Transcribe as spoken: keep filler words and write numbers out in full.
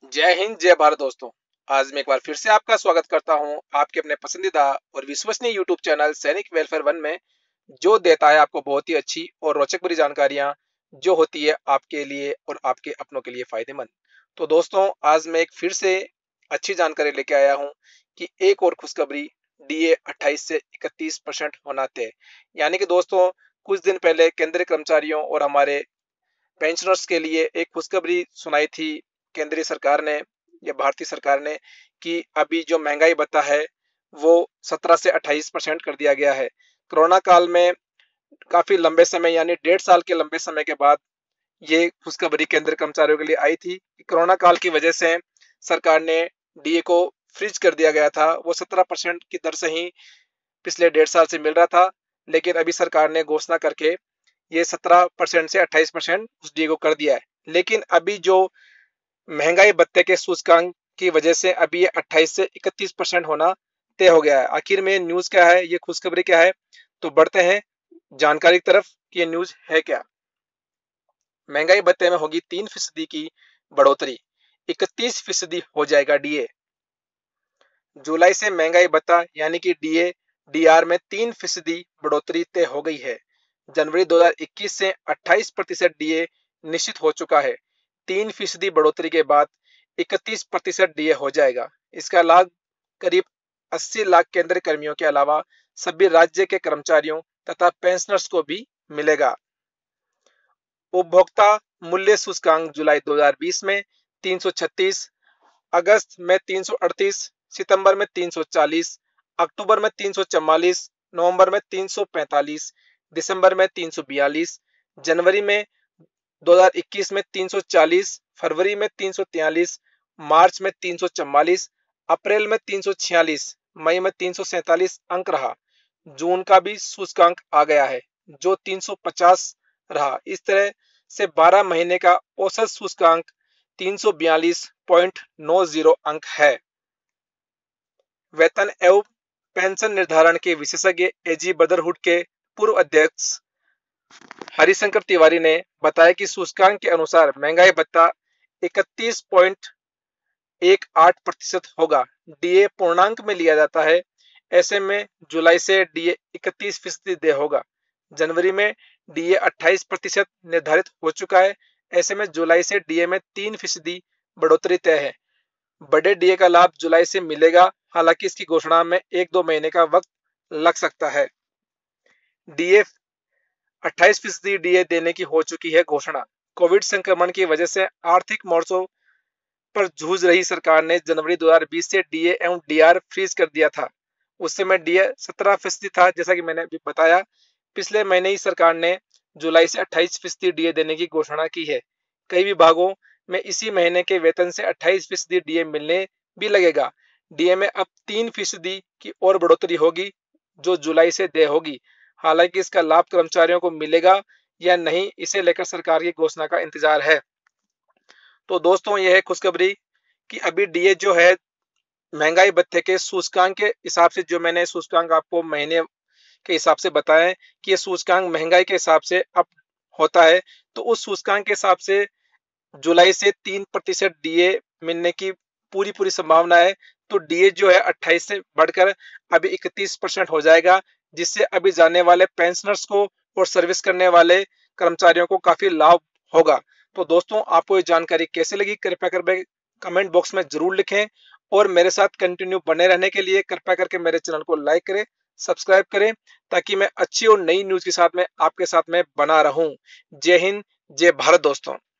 जय हिंद, जय भारत दोस्तों। आज मैं एक बार फिर से आपका स्वागत करता हूं आपके अपने पसंदीदा और विश्वसनीय यूट्यूब चैनल सैनिक वेलफेयर वन में, जो देता है आपको बहुत ही अच्छी और रोचक भरी जानकारियां जो होती है आपके लिए और आपके अपनों के लिए फायदेमंद। तो दोस्तों, आज मैं एक फिर से अच्छी जानकारी लेके आया हूं कि एक और खुशखबरी, डीए अट्ठाईस से इकतीस परसेंट होना तय। यानी कि दोस्तों, कुछ दिन पहले केंद्रीय कर्मचारियों और हमारे पेंशनर्स के लिए एक खुशखबरी सुनाई थी केंद्रीय सरकार ने या भारतीय सरकार ने कि अभी जो महंगाई भत्ता है वो सत्रह से अट्ठाईस परसेंट कर दिया गया है। कोरोना काल में काफी लंबे समय यानी डेढ़ साल के लंबे समय के बाद ये खुशखबरी केंद्रीय कर्मचारियों के लिए आई थी कि कोरोना काल की वजह से सरकार ने डीए को फ्रीज कर दिया गया था। वो सत्रह परसेंट की दर से ही पिछले डेढ़ साल से मिल रहा था, लेकिन अभी सरकार ने घोषणा करके ये सत्रह परसेंट से अट्ठाईस परसेंट उस डीए को कर दिया है। लेकिन अभी जो महंगाई भत्ते के सूचकांक की वजह से अभी ये अट्ठाईस से इकतीस परसेंट होना तय हो गया है। आखिर में न्यूज क्या है, ये खुशखबरी क्या है, तो बढ़ते हैं जानकारी की तरफ कि ये न्यूज है क्या। महंगाई भत्ते में होगी तीन फीसदी की बढ़ोतरी, इकतीस फीसदी हो जाएगा डीए। जुलाई से महंगाई भत्ता यानी कि डीए डीआर में तीन फीसदी बढ़ोतरी तय हो गई है। जनवरी दो हज़ार इक्कीस से अट्ठाईस प्रतिशत डीए निश्चित हो चुका है। तीन फीसदी बढ़ोतरी के बाद इकतीस प्रतिशत डीए हो जाएगा। इसका लाभ करीब अस्सी लाख केंद्रीय कर्मियों के अलावा सभी राज्य के कर्मचारियों तथा पेंशनर्स को भी मिलेगा। उपभोक्ता मूल्य सूचकांक जुलाई दो हज़ार बीस में तीन सौ छत्तीस, अगस्त में तीन सौ अड़तीस, सितंबर में तीन सौ चालीस, अक्टूबर में तीन सौ चौवालीस, नवंबर में तीन सौ पैंतालीस, दिसंबर में तीन सौ बयालीस, जनवरी में दो हज़ार इक्कीस में तीन सौ चालीस, फरवरी में तीन सौ तैंतालीस, मार्च में तीन सौ चौवालीस, अप्रैल में तीन सौ छियालीस, मई में तीन सौ सैंतालीस अंक रहा। जून का भी सूचकांक आ गया है जो तीन सौ पचास रहा। इस तरह से बारह महीने का औसत सूचकांक तीन सौ बयालीस पॉइंट नौ जीरो अंक है। वेतन एवं पेंशन निर्धारण के विशेषज्ञ एजी ब्रदरहुड के पूर्व अध्यक्ष हरिशंकर तिवारी ने बताया कि सूचकांक के अनुसार महंगाई भत्ता इकतीस पॉइंट एक आठ प्रतिशत होगा। डीए पूर्णांक में लिया जाता है, ऐसे में जुलाई से डीए इकतीस फीसदी दे होगा। जनवरी में डीए अट्ठाईस प्रतिशत निर्धारित हो चुका है, ऐसे में जुलाई से डीए में तीन फीसदी बढ़ोतरी तय है। बड़े डीए का लाभ जुलाई से मिलेगा, हालांकि इसकी घोषणा में एक दो महीने का वक्त लग सकता है। डीए अट्ठाईस फीसदी डीए देने की हो चुकी है घोषणा। कोविड संक्रमण की वजह से आर्थिक मोर्चों पर जूझ रही सरकार ने जनवरी दो हज़ार बीस से डीए एवं डीआर फ्रीज कर दिया था। उस समय डीए सत्रह फीसदी था, जैसा कि मैंने अभी बताया। पिछले महीने ही सरकार ने जुलाई से अट्ठाईस फीसदी डीए देने की घोषणा की है। कई विभागों में इसी महीने के वेतन से अट्ठाईस फीसदी डीए मिलने भी लगेगा। डीए में अब तीन फीसदी की और बढ़ोतरी होगी जो जुलाई से दे होगी। हालांकि इसका लाभ कर्मचारियों को मिलेगा या नहीं, इसे लेकर सरकार की घोषणा का इंतजार है। तो दोस्तों, यह है खुशखबरी कि अभी डीए जो है महंगाई भत्ते के सूचकांक के हिसाब से, जो मैंने सूचकांक आपको महीने के हिसाब से बताया कि ये सूचकांक महंगाई के हिसाब से अब होता है, तो उस सूचकांक के हिसाब से जुलाई से तीन प्रतिशत डीए मिलने की पूरी पूरी संभावना है। तो डीए जो है अट्ठाईस से बढ़कर अभी इकतीस परसेंट हो जाएगा, जिससे अभी जाने वाले पेंशनर्स को और सर्विस करने वाले कर्मचारियों को काफी लाभ होगा। तो दोस्तों, आपको ये जानकारी कैसे लगी, कृपया कर कमेंट बॉक्स में जरूर लिखें और मेरे साथ कंटिन्यू बने रहने के लिए कृपया करके मेरे चैनल को लाइक करें, सब्सक्राइब करें, ताकि मैं अच्छी और नई न्यूज के साथ में आपके साथ में बना रहूं। जय हिंद, जय भारत दोस्तों।